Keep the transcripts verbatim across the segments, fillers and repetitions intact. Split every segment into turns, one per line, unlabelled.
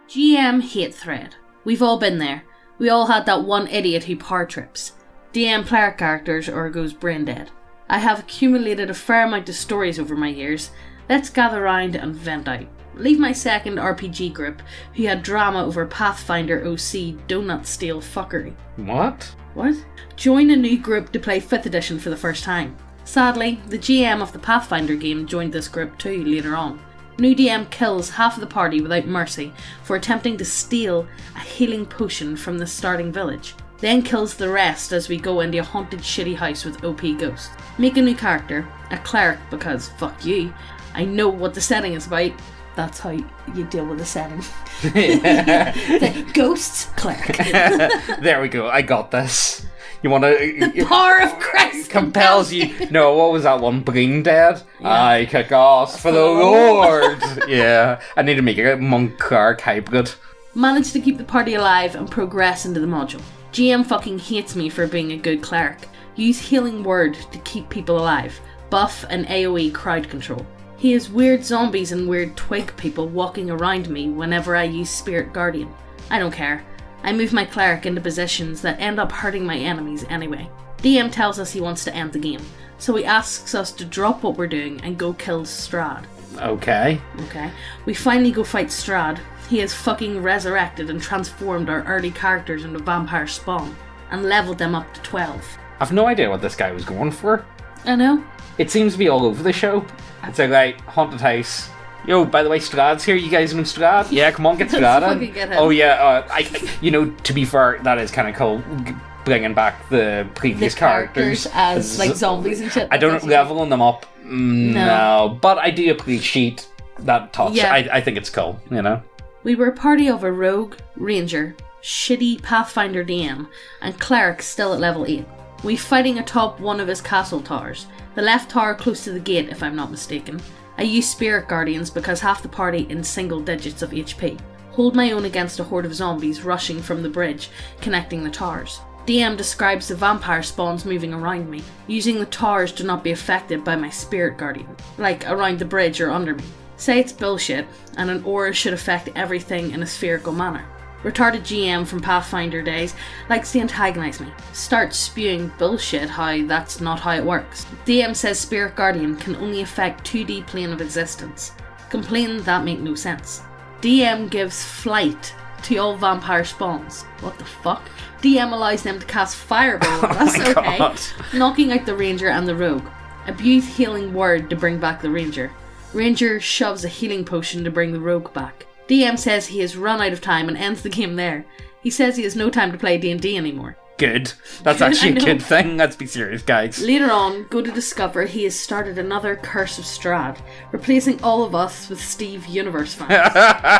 G M hate thread. We've all been there. We all had that one idiot who power trips. D M player characters or goes brain dead. I have accumulated a fair amount of stories over my years. Let's gather round and vent out. Leave my second R P G group, who had drama over Pathfinder O C donut steal fuckery.
What?
What? Join a new group to play fifth edition for the first time. Sadly, the G M of the Pathfinder game joined this group too later on. New D M kills half of the party without mercy for attempting to steal a healing potion from the starting village. Then kills the rest as we go into a haunted shitty house with O P ghosts. Make a new character, a cleric, because fuck you, I know what the setting is about. That's how you deal with the setting. The ghosts, cleric.
There we go, I got this. You want to...
The power of Christ
compels you. No, what was that one? Brain dead?
Yeah.
I kick ass for the Lord. Yeah, I need to make a monk cleric hybrid.
Managed to keep the party alive and progress into the module. G M fucking hates me for being a good cleric. Use healing word to keep people alive. Buff and AoE crowd control. He has weird zombies and weird twig people walking around me whenever I use Spirit Guardian. I don't care. I move my cleric into positions that end up hurting my enemies anyway. D M tells us he wants to end the game, so he asks us to drop what we're doing and go kill Strahd.
Okay.
Okay. We finally go fight Strahd. He has fucking resurrected and transformed our early characters into vampire spawn, and leveled them up to twelve.
I've no idea what this guy was going for.
I know.
It seems to be all over the show. It's like, right, haunted house. Yo, by the way, Strahd's here. You guys know Strahd? Yeah, come on, get Strahd
Let's
in.
fucking get him.
Oh yeah, uh, I, I, you know, to be fair, that is kind of cool. g- Bringing back the previous
The characters as
Z-
like zombies and shit.
I don't
That's
know, leveling them up. Mm,
No.
no. But I do appreciate that touch.
Yeah.
I, I think it's cool, you know?
We were a party of a rogue, ranger, shitty Pathfinder D M, and cleric still at level eight. We fighting atop one of his castle towers, the left tower close to the gate if I'm not mistaken. I use Spirit Guardians because half the party in single digits of H P. Hold my own against a horde of zombies rushing from the bridge, connecting the towers. D M describes the vampire spawns moving around me, using the towers to not be affected by my Spirit Guardian, like around the bridge or under me. Say it's bullshit, and an aura should affect everything in a spherical manner. Retarded G M from Pathfinder days likes to antagonize me. Starts spewing bullshit how that's not how it works. D M says Spirit Guardian can only affect two D plane of existence. Complain that make no sense. D M gives flight to all vampire spawns. What the fuck? D M allows them to cast Fireball. That's
Oh my
okay.
God.
Knocking out the ranger and the rogue. Abuse healing word to bring back the ranger. Ranger shoves a healing potion to bring the rogue back. D M says he has run out of time and ends the game there. He says he has no time to play D and D anymore.
Good. That's
Good,
actually
I
a
know.
good thing. Let's be serious, guys.
Later on, go to discover he has started another Curse of Strahd, replacing all of us with Steve Universe fans.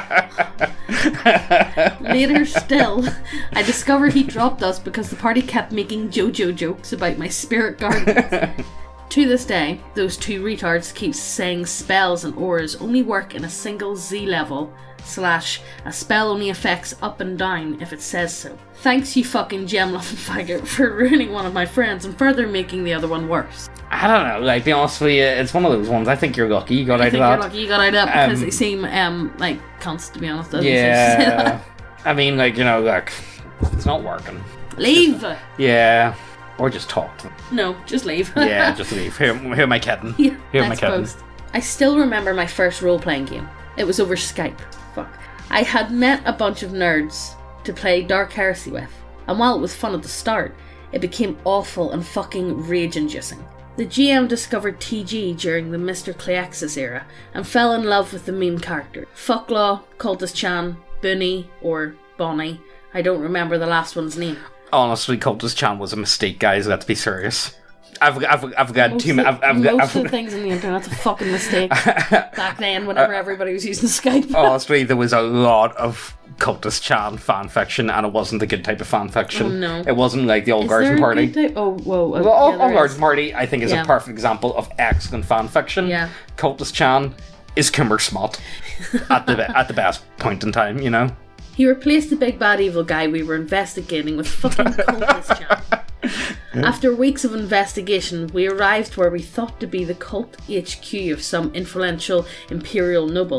Later still, I discover he dropped us because the party kept making JoJo jokes about my Spirit Guardians. To this day, those two retards keep saying spells and auras only work in a single Z level, slash, a spell only affects up and down if it says so. Thanks you fucking gem-loving faggot for ruining one of my friends and further making the other one worse.
I don't know, like, be honest with you, it's one of those ones. I think you're lucky you got
I
out
think
of
you're
that.
lucky you got out of that because
Um,
they seem, um, like, cunts, to be honest. I was gonna say
Yeah.
that.
I mean, like, you know, like, it's not working.
Leave!
Yeah. Or just talk to them.
No, just leave.
Yeah, just leave. Who, who am I kidding?
Yeah,
Who am I
next
kidding?
post. I still remember my first role-playing game. It was over Skype. Fuck. I had met a bunch of nerds to play Dark Heresy with, and while it was fun at the start, it became awful and fucking rage-inducing. The G M discovered T G during the Mister Cleexis era, and fell in love with the main character. Fucklaw, Cultist Chan, Bunny, or Bonnie. I don't remember the last one's name.
Honestly, Cultist Chan was a mistake, guys. Let's be serious. I've I've I've got
Most,
too many.
of,
I've, I've,
most
got,
of the things on the internet's a fucking mistake. Back then, whenever everybody was using Skype.
honestly, there was a lot of Cultist Chan fan fiction, and it wasn't the good type of fan fiction.
Oh, no.
It wasn't like the old
Is there
Garden
a
Party.
good type- Oh, whoa. Oh,
Well, Old,
yeah, there
Old Garden
is.
Party, I think, is
Yeah.
a perfect example of excellent fan fiction.
Yeah.
Cultist Chan is Kimmer Smut at the be- at the best point in time, you know.
He replaced the big bad evil guy we were investigating with fucking Cultist Chan. After weeks of investigation, we arrived where we thought to be the cult H Q of some influential imperial noble,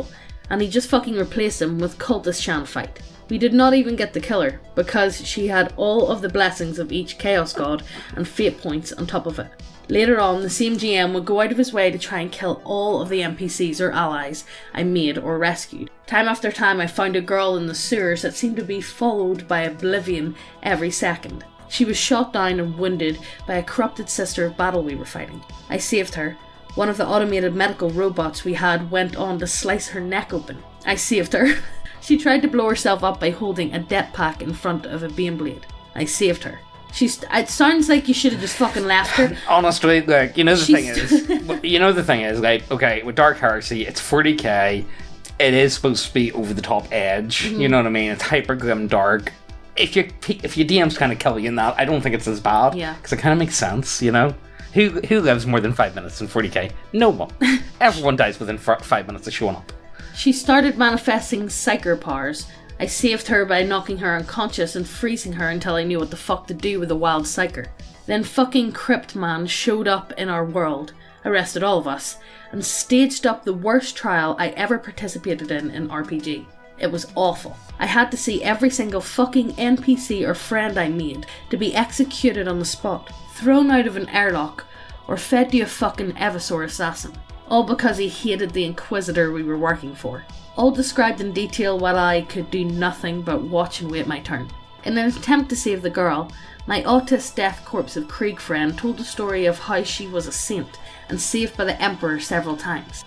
and he just fucking replaced him with Cultist Shan Fight. We did not even get to kill her, because she had all of the blessings of each Chaos God and fate points on top of it. Later on, the same G M would go out of his way to try and kill all of the N P Cs or allies I made or rescued. Time after time I found a girl in the sewers that seemed to be followed by oblivion every second. She was shot down and wounded by a corrupted sister of battle we were fighting. I saved her. One of the automated medical robots we had went on to slice her neck open. I saved her. She tried to blow herself up by holding a det pack in front of a Baneblade. I saved her. She's. It sounds like you should have just fucking left her.
Honestly, like, you know the
She's
thing is, you know the thing is, like, okay, with Dark Heresy, it's forty K, it is supposed to be over the top edge, mm-hmm. you know what I mean? It's hyper grim dark. If you if your D Ms kind of kill you in that, I don't think it's as bad.
Yeah.
Because it kind of makes sense, you know? Who who lives more than five minutes in forty K? No one. Everyone dies within f- five minutes of showing up.
She started manifesting psyker powers. I saved her by knocking her unconscious and freezing her until I knew what the fuck to do with a wild psyker. Then fucking Crypt Man showed up in our world, arrested all of us, and staged up the worst trial I ever participated in in R P G. It was awful. I had to see every single fucking N P C or friend I made to be executed on the spot, thrown out of an airlock, or fed to a fucking Evisaur assassin. All because he hated the Inquisitor we were working for. All described in detail while I could do nothing but watch and wait my turn. In an attempt to save the girl, my autist death corpse of Krieg friend told the story of how she was a saint and saved by the Emperor several times.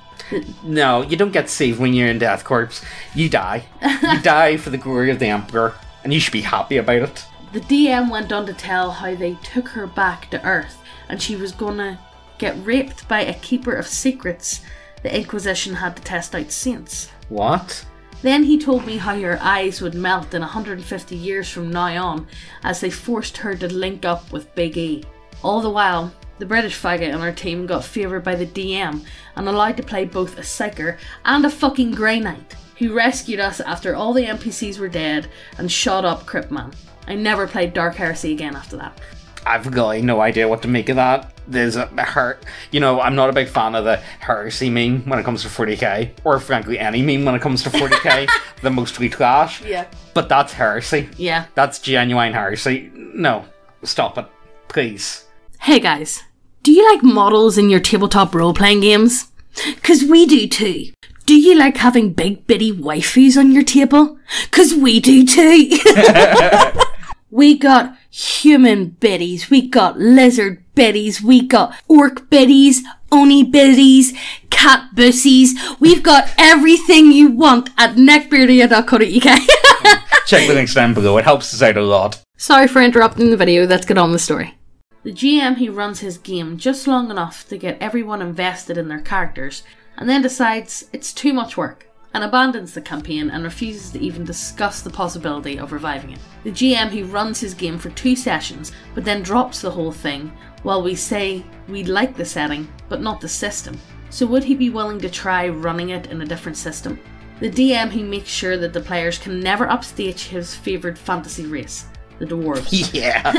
No, you don't get saved when you're in Death Corpse. You die. You die for the glory of the Emperor, and you should be happy about it.
The D M went on to tell how they took her back to Earth, and she was gonna get raped by a keeper of secrets the Inquisition had to test out saints.
What?
Then he told me how her eyes would melt in one hundred fifty years from now on as they forced her to link up with Big E. All the while, the British faggot on our team got favoured by the D M and allowed to play both a Psyker and a fucking Grey Knight, who rescued us after all the N P Cs were dead and shot up Crypt Man. I never played Dark Heresy again after that.
I've really no idea what to make of that. There's a her, you know, I'm not a big fan of the heresy meme when it comes to forty K, or frankly any meme when it comes to forty K, the mostly clash.
Yeah.
But that's heresy.
Yeah.
That's genuine heresy. No, stop it, please.
Hey guys, do you like models in your tabletop role-playing games? 'Cause we do too. Do you like having big bitty waifus on your table? 'Cause we do too. We got human biddies, we got lizard biddies, we got orc biddies, oni biddies, cat bussies. We've got everything you want at neckbeardia dot co dot U K.
Check the links down below, it helps us out a lot.
Sorry for interrupting the video, let's get on with the story. The G M who runs his game just long enough to get everyone invested in their characters, and then decides it's too much work, and abandons the campaign and refuses to even discuss the possibility of reviving it. The G M who runs his game for two sessions, but then drops the whole thing, while we say we like the setting, but not the system. So would he be willing to try running it in a different system? The D M who makes sure that the players can never upstage his favoured fantasy race, the dwarves.
Yeah,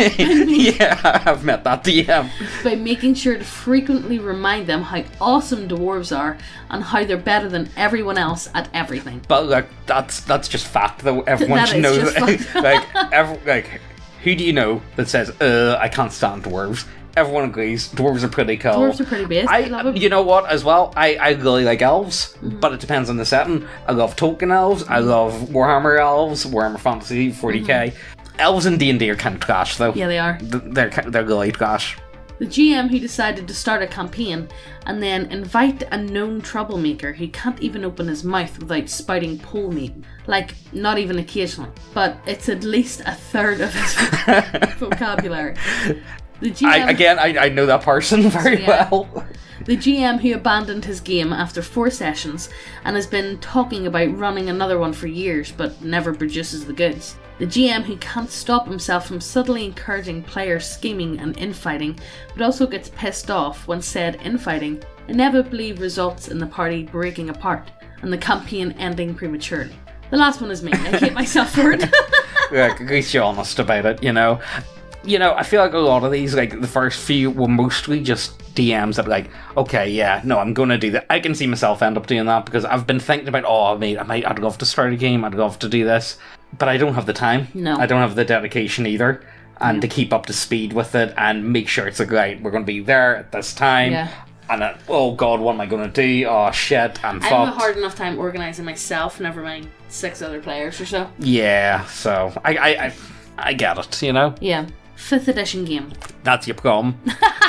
yeah, I've met that D M.
By making sure to frequently remind them how awesome dwarves are and how they're better than everyone else at everything.
But like, that's that's just fact though. Everyone
That
should
is
know
just
that.
fact.
like, every, like, who do you know that says, "Uh, I can't stand dwarves"? Everyone agrees. Dwarves are pretty cool.
Dwarves are pretty basic. I,
I,
love them.
you know what? As well, I, I really like elves,
Mm-hmm.
but it depends on the setting. I love Tolkien elves. I love Warhammer elves. Warhammer Fantasy forty K.
Mm-hmm.
Elves in D and D are kind of trash though.
Yeah, they are.
Th- They're ki- they're really trash.
The G M who decided to start a campaign and then invite a known troublemaker who can't even open his mouth without spouting pole meat. Like, not even occasionally. But it's at least a third of his vocabulary. The G M,
I, again, I, I know that person very
Yeah.
well.
The G M who abandoned his game after four sessions and has been talking about running another one for years but never produces the goods. The G M who can't stop himself from subtly encouraging players scheming and infighting, but also gets pissed off when said infighting inevitably results in the party breaking apart and the campaign ending prematurely. The last one is me. I hate myself for it.
Like, at least you're honest about it, you know. you know, I feel like a lot of these, like the first few, were mostly just D Ms that were like, okay, yeah, no, I'm gonna do that. I can see myself end up doing that because I've been thinking about, oh, mate, I might, I'd love to start a game, I'd love to do this, but I don't have the time.
No.
I don't have the dedication either, and to keep up to speed with it and make sure it's like, right, we're gonna be there at this time.
Yeah.
And then, oh god, what am I gonna do? Oh shit, I'm fucked.
I have a hard enough time organising myself, never mind six other players or so.
Yeah, so I, I, I, I get it, you know.
Yeah, fifth edition game.
That's your problem.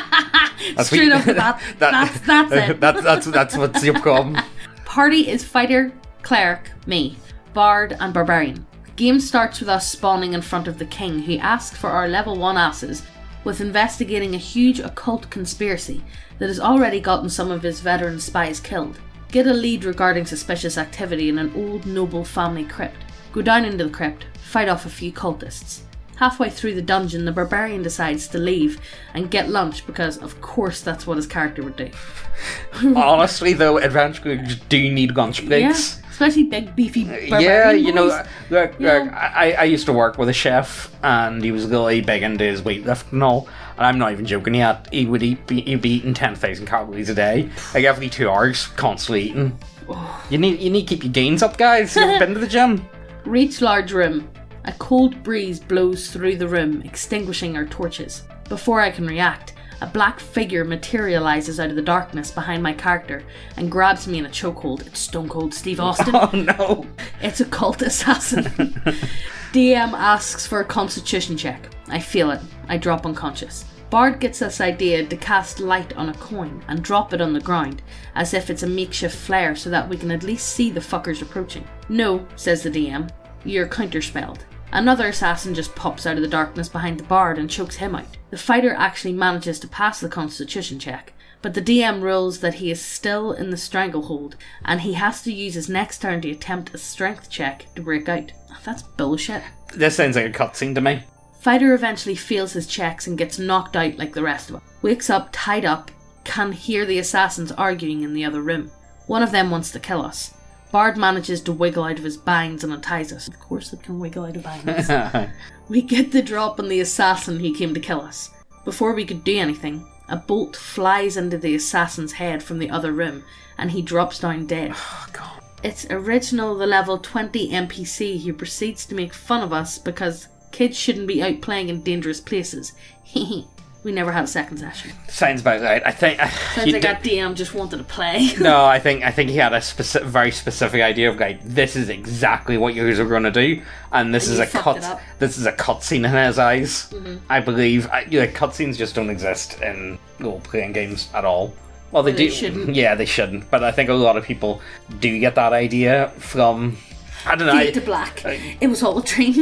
That's
Straight
what
up
you-
with that.
that-
That's that's it.
that's that's that's what's your problem.
Party is fighter, cleric, me, bard, and barbarian. The game starts with us spawning in front of the king, who asks for our level one asses, with investigating a huge occult conspiracy that has already gotten some of his veteran spies killed. Get a lead regarding suspicious activity in an old noble family crypt. Go down into the crypt, fight off a few cultists. Halfway through the dungeon, the barbarian decides to leave and get lunch because, of course, that's what his character would do.
Honestly, though, adventure groups do need lunch breaks.
Yeah, especially big, beefy barbarian
Yeah, you know,
boys.
look,
Yeah.
look, I, I used to work with a chef, and he was really big into his weightlifting and all. And I'm not even joking. He had, he would eat, be, he'd be eating ten thousand calories a day, like every two hours, constantly eating. You need, you need to keep your gains up, guys. You ever been to the gym?
Reach large room. A cold breeze blows through the room, extinguishing our torches. Before I can react, a black figure materializes out of the darkness behind my character and grabs me in a chokehold. It's Stone Cold Steve Austin.
Oh no!
It's a cult assassin. D M asks for a constitution check. I feel it. I drop unconscious. Bard gets this idea to cast light on a coin and drop it on the ground, as if it's a makeshift flare so that we can at least see the fuckers approaching. No, says the D M. You're counterspelled. Another assassin just pops out of the darkness behind the bard and chokes him out. The fighter actually manages to pass the constitution check, but the D M rules that he is still in the stranglehold and he has to use his next turn to attempt a strength check to break out. That's bullshit.
This sounds like a cutscene to me.
Fighter eventually fails his checks and gets knocked out like the rest of us. Wakes up tied up, can hear the assassins arguing in the other room. One of them wants to kill us. Bard manages to wiggle out of his binds and unties us. Of course it can wiggle out of binds. We get the drop on the assassin who came to kill us. Before we could do anything, a bolt flies into the assassin's head from the other room and he drops down dead.
Oh god.
It's original the level twenty N P C who proceeds to make fun of us because kids shouldn't be out playing in dangerous places. Hehe. We never had a second session.
Sounds about right. I think.
Sounds
you
like
d-
that D M just wanted to play.
No, I think I think he had a speci- very specific idea of like this is exactly what you guys are going to do, and this
And
is
you
a
fucked
cut.
it up.
This is a cutscene in his eyes. Mm-hmm. I believe. I, you know, cutscenes just don't exist in role playing games at all. Well, they
They
do.
shouldn't.
Yeah, they shouldn't. But I think a lot of people do get that idea from. I don't know.
Fade
I,
to black.
I-
It was all a dream.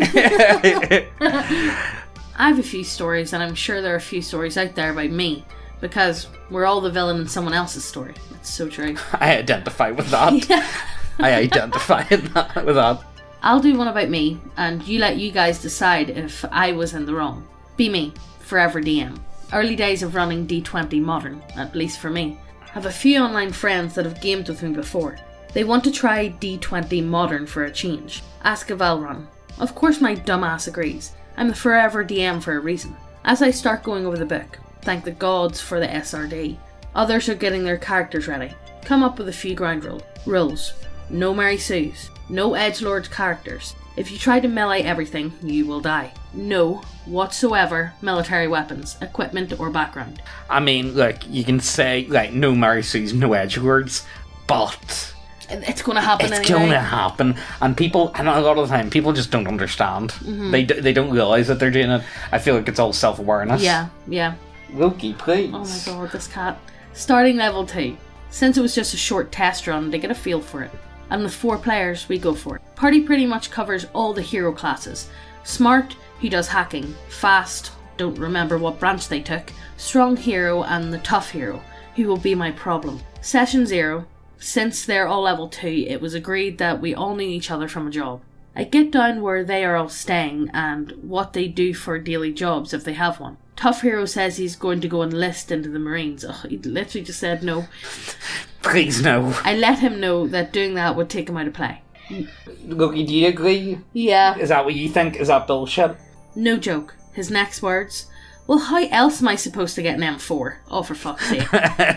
I have a few stories, and I'm sure there are a few stories out there about me, because we're all the villain in someone else's story. It's so true.
I identify with that.
Yeah.
I identify in that, with that.
I'll do one about me, and you let you guys decide if I was in the wrong. Be me, forever D M. Early days of running D twenty Modern, at least for me. Have a few online friends that have gamed with me before. They want to try D twenty Modern for a change. Ask a Valrun. Of course my dumbass agrees. I'm the forever D M for a reason. As I start going over the book, thank the gods for the S R D. Others are getting their characters ready. Come up with a few ground rules. Rules. No Mary Sues. No edgelord characters. If you try to melee everything, you will die. No, whatsoever, military weapons, equipment or background.
I mean, look, you can say like no Mary Sue's, no edge words, but
It's going to happen
it's
anyway.
gonna happen, and people, and a lot of the time, people just don't understand.
Mm-hmm.
They d- they don't realize that they're doing it. I feel like it's all self awareness.
Yeah, yeah.
Loki, please.
Oh my god, this cat. Starting level two. Since it was just a short test run to get a feel for it. And with four players, we go for it. Party pretty much covers all the hero classes. Smart, who does hacking. Fast, don't remember what branch they took. Strong hero and the tough hero, who will be my problem. Session zero. Since they're all level two, it was agreed that we all knew each other from a job. I get down where they are all staying and what they do for daily jobs if they have one. Tough Hero says he's going to go enlist into the Marines. Ugh, he literally just said no.
Please no.
I let him know that doing that would take him out of play.
Loki, do you agree?
Yeah.
Is that what you think? Is that bullshit?
No joke. His next words, well, how else am I supposed to get an M four? Oh, for fuck's sake.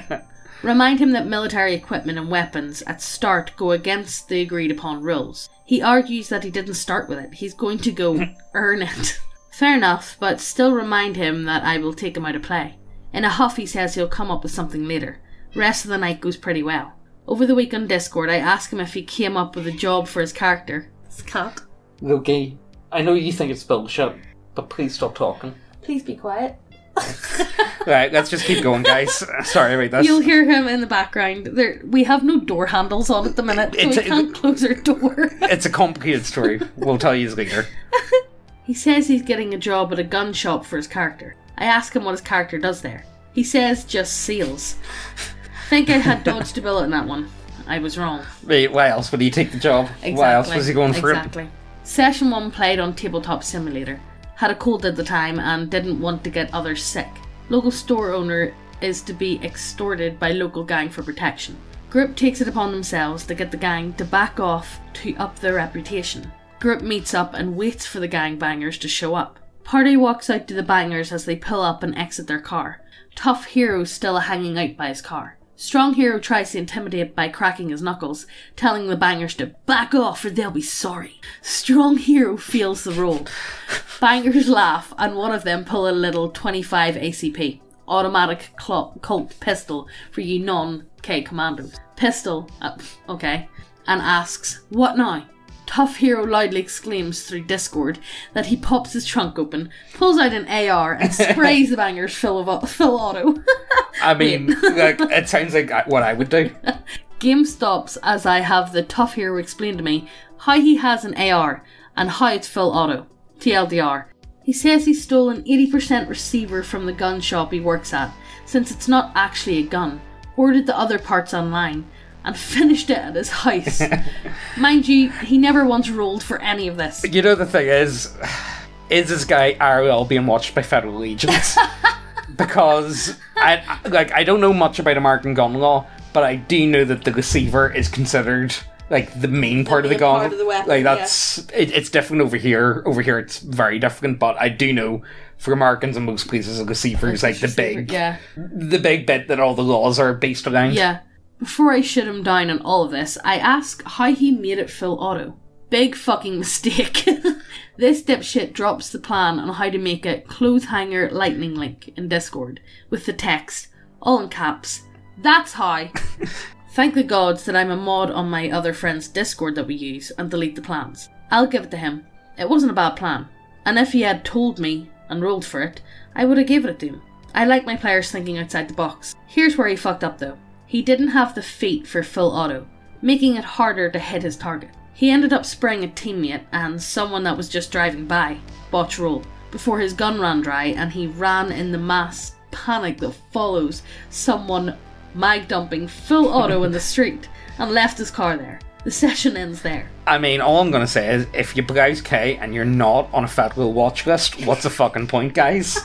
Remind him that military equipment and weapons at start go against the agreed upon rules. He argues that he didn't start with it. He's going to go earn it. Fair enough, but still remind him that I will take him out of play. In a huff, he says he'll come up with something later. Rest of the night goes pretty well. Over the week on Discord, I ask him if he came up with a job for his character. His cat.
Okay, I know you think it's bullshit, but please stop talking.
Please be quiet.
Right, let's just keep going, guys. Sorry about this.
You'll hear him in the background. There, we have no door handles on at the minute, so
It's
we
a-
can't close our door.
It's a complicated story. We'll tell you later.
He says he's getting a job at a gun shop for his character. I ask him what his character does there. He says just seals. Think I had dodged a bullet in that one. I was wrong.
Wait, why else would he take the job?
Exactly.
Why else was he going for
exactly. it? Session one played on Tabletop Simulator. Had a cold at the time and didn't want to get others sick. Local store owner is to be extorted by local gang for protection. Group takes it upon themselves to get the gang to back off to up their reputation. Group meets up and waits for the gangbangers to show up. Party walks out to the bangers as they pull up and exit their car. Tough Hero still hanging out by his car. Strong Hero tries to intimidate by cracking his knuckles, telling the bangers to back off or they'll be sorry. Strong Hero feels the role. Bangers laugh and one of them pull a little twenty-five A C P, automatic cl- Colt pistol for you non-K commandos. Pistol, uh, okay, and asks, what now? Tough Hero loudly exclaims through Discord that he pops his trunk open, pulls out an A R and sprays the bangers full of full auto.
I mean, like, it sounds like what I would do.
Game stops as I have the Tough Hero explain to me how he has an A R and how it's full auto. T L D R. He says he stole an eighty percent receiver from the gun shop he works at, since it's not actually a gun, ordered the other parts online, and finished it at his house. Mind you, he never once rolled for any of this.
You know, the thing is, is this guy R L being watched by federal agents? Because, I like, I don't know much about American gun law, but I do know that the receiver is considered, like, the main part
The
of the
main
gun.
part of the weapon,
like, that's, it, it's different over here. Over here, it's very different, but I do know, for Americans in most places, a receiver is, like, the
Receiver,
big,
yeah.
the big bit that all the laws are based around.
Yeah. Before I shut him down on all of this, I ask how he made it full auto. Big fucking mistake. This dipshit drops the plan on how to make a clothes hanger lightning link in Discord with the text, all in caps, that's how. Thank the gods that I'm a mod on my other friend's Discord that we use and delete the plans. I'll give it to him. It wasn't a bad plan. And if he had told me and rolled for it, I would have given it to him. I like my players thinking outside the box. Here's where he fucked up though. He didn't have the feat for full auto, making it harder to hit his target. He ended up spraying a teammate and someone that was just driving by, botch roll, before his gun ran dry and he ran in the mass panic that follows someone mag dumping full auto in the street and left his car there. The session ends there.
I mean, all I'm gonna say is, if you browse K and you're not on a federal watch list, what's the fucking point, guys?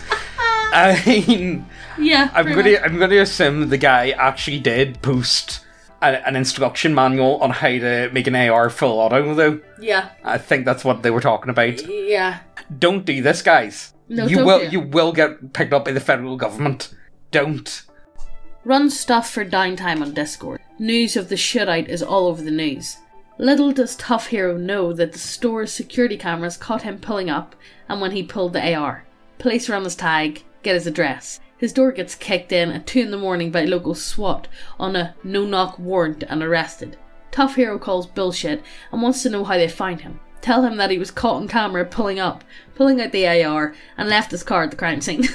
I mean,
Yeah,
I'm
pretty
gonna
much.
I'm gonna assume the guy actually did post a, an instruction manual on how to make an A R full auto, though.
Yeah,
I think that's what they were talking about.
yeah.
Don't do this, guys.
No,
you
don't
will
do it.
you will get picked up by the federal government. Don't.
Run stuff for downtime on Discord. News of the shootout is all over the news. Little does Tough Hero know that the store's security cameras caught him pulling up and when he pulled the A R. Police run his tag, get his address. His door gets kicked in at two in the morning by local SWAT on a no-knock warrant and arrested. Tough Hero calls bullshit and wants to know how they find him. Tell him that he was caught on camera pulling up, pulling out the A R, and left his car at the crime scene.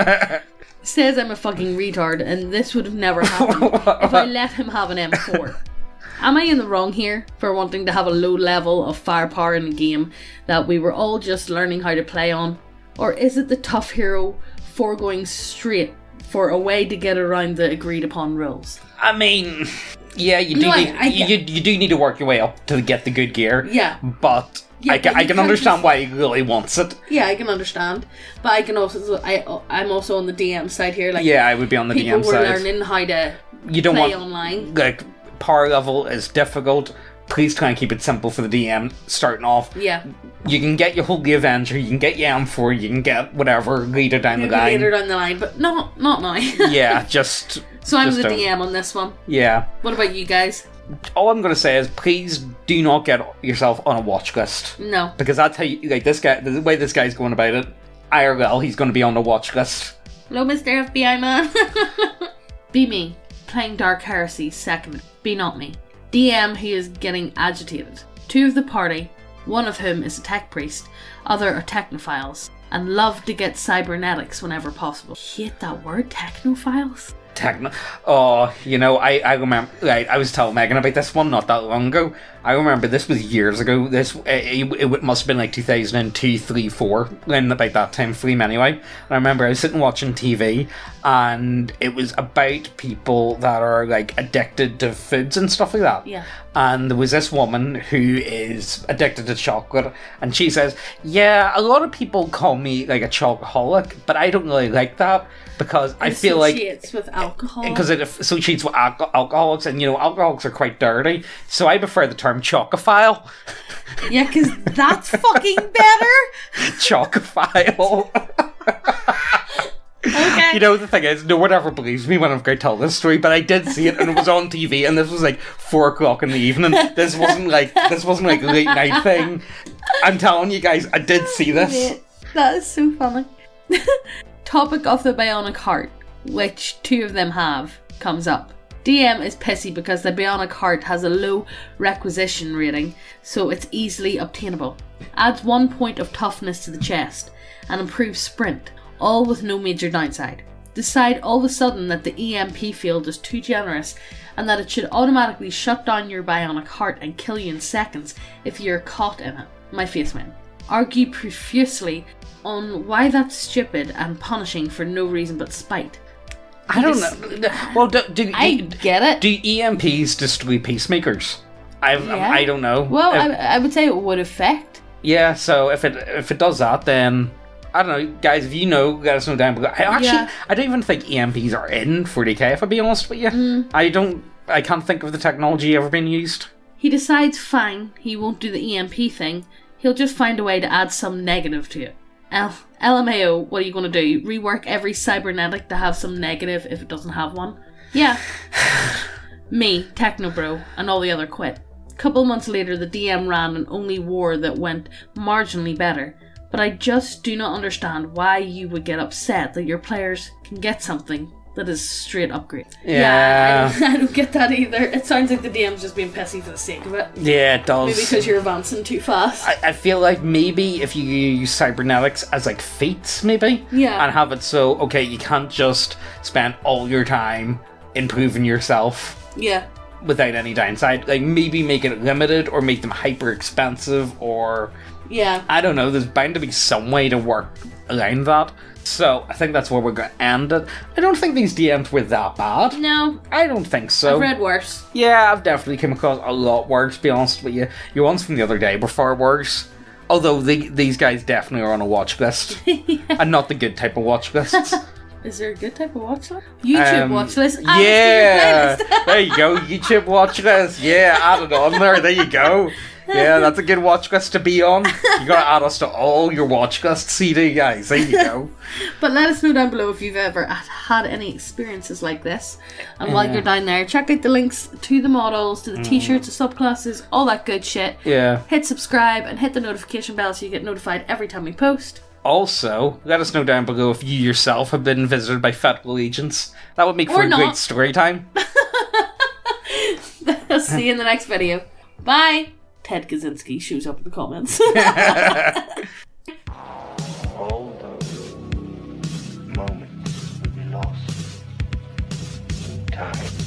Says I'm a fucking retard and this would have never happened if I let him have an M four. Am I in the wrong here for wanting to have a low level of firepower in a game that we were all just learning how to play on? Or is it the Tough Hero foregoing straight for a way to get around the agreed upon rules?
I mean, yeah, you do
No, I-
need
I
you,
get-
you do need to work your way up to get the good gear.
Yeah.
But
Yeah,
I, ca-
but
I
you
can
can't
understand
just-
why he really wants it.
Yeah, I can understand, but I can also I I'm also on the D M side here. Like,
Yeah, I would be on the D
people
M
were
side.
learning how to
You don't
play
want
online.
like power level is difficult, please try and keep it simple for the D M starting off.
Yeah.
You can get your Holy Avenger, you can get your M four, you can get whatever later down
Maybe
the line.
later down the line, but not not now.
Yeah, just...
So I'm
just
the
don't.
D M on this one.
Yeah.
What about you guys?
All I'm going to say is please do not get yourself on a watch list.
No.
Because that's how you... Like, this guy... The way this guy's going about it, I R L, he's going to be on the watch list.
Hello, Mister F B I man. Be me. Playing Dark Heresy second. Be not me. D M who is getting agitated. Two of the party, one of whom is a tech priest, other are technophiles, and love to get cybernetics whenever possible. Hate that word, technophiles?
Techno... Oh, you know, I, I remember... Right, I was telling Megan about this one not that long ago. I remember this was years ago. This It, it, it must have been like two thousand two, three, four, in about that time frame anyway. And I remember I was sitting watching T V, and it was about people that are, like, addicted to foods and stuff like that.
Yeah.
And there was this woman who is addicted to chocolate, and she says, yeah, a lot of people call me, like, a chocoholic, but I don't really like that, because I feel like...
Associates with alcohol.
Because it associates with alco- alcoholics, and, you know, alcoholics are quite dirty, so I prefer the term chocophile.
Yeah, because that's fucking better.
Chocophile.
Okay.
You know, the thing is, no one ever believes me when I'm going to tell this story, but I did see it, and it was on T V, and this was like four o'clock in the evening. This wasn't like, this wasn't like a late night thing. I'm telling you guys, I did see this.
Mate, that is so funny. Topic of the Bionic Heart, which two of them have, comes up. D M is pissy because the Bionic Heart has a low requisition rating, so it's easily obtainable. Adds one point of toughness to the chest, and improves sprint, all with no major downside. Decide all of a sudden that the E M P field is too generous, and that it should automatically shut down your Bionic Heart and kill you in seconds if you're caught in it. My face man. Argue profusely on why that's stupid and punishing for no reason but spite.
I don't know. Well, do, do
I
e,
get it.
Do E M Ps destroy peacemakers? I've,
Yeah.
I don't know.
Well,
If-
I, I would say it would affect.
yeah. So if it if it does that, then I don't know, guys. If you know, let us know down below. I actually,
Yeah.
I don't even think E M Ps are in forty K. If I be honest with you,
Mm.
I don't. I can't think of the technology ever being used.
He decides fine, he won't do the E M P thing. He'll just find a way to add some negative to it. L- LMAO, what are you going to do? Rework every cybernetic to have some negative if it doesn't have one? Yeah. Me, Technobro, and all the other quit. Couple months later, the D M ran an only war that went marginally better. But I just do not understand why you would get upset that your players can get something that is straight upgrade.
Yeah.
I don't, I don't get that either. It sounds like the D M's just being pissy for the sake of it.
Yeah, it does.
Maybe because you're advancing too fast.
I, I feel like maybe if you use cybernetics as like feats, maybe,
Yeah.
and have it so okay, you can't just spend all your time improving yourself
Yeah.
without any downside. Like maybe make it limited or make them hyper expensive, or
Yeah.
I don't know. There's bound to be some way to work around that. So I think that's where we're going to end it. I don't think these D Ms were that bad.
No,
I don't think so.
I've read worse.
Yeah, I've definitely come across a lot worse, to be honest with you. Your ones from the other day were far worse. Although the, these guys definitely are on a watch list. And not the good type of watch lists.
Is there a good type of watch list? YouTube
Um,
watch list. Add us to your
Yeah!
playlist.
There you go, YouTube watch list. Yeah, add it on there. There you go. Yeah, that's a good watch list to be on. You gotta add us to all your watch list C D, guys. There you go.
But let us know down below if you've ever had any experiences like this. And while you're down there, check out the links to the models, to the t-shirts, the subclasses, all that good shit.
Yeah.
Hit subscribe and hit the notification bell so you get notified every time we post.
Also, let us know down below if you yourself have been visited by federal agents. That would make for
Or
a
not.
great story time.
I'll see you in the next video. Bye! Ted Kaczynski shows up in the comments.
All those moments we lost in time.